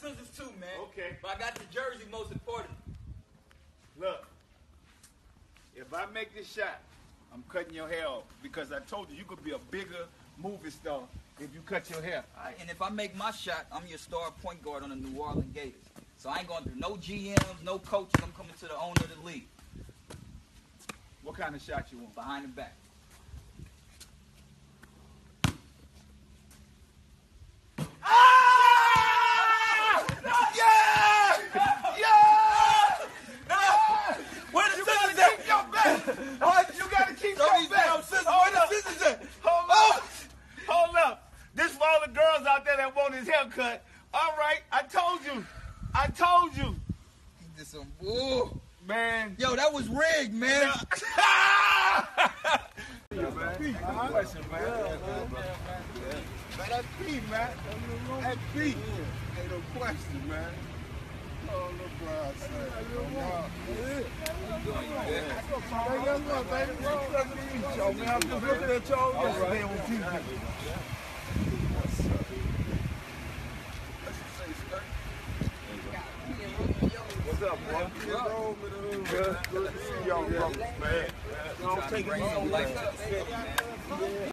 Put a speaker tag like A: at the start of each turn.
A: scissors too, man.
B: Okay.
A: But I got the jersey most important.
B: Look, if I make this shot, I'm cutting your hair off because I told you could be a bigger movie star if you cut your hair.
A: All right, and if I make my shot, I'm your star point guard on the New Orleans Gators. So I ain't going through no GMs, no coaches. I'm coming to the owner of the league.
B: What kind of shot you want?
A: Behind the back.
B: Hold up. This for all the girls out there that want his haircut. All right, I told you.
A: He did some bull.
B: Man.
A: Yo, that was rigged, man.
B: Man, question, man. That's P, man. That's P. Ain't no question, man. Oh, look what I said. Man, I'm just looking at y'all yesterday on TV. What's up, boy? Good to see y'all, brothers, man. Don't take it easy, man.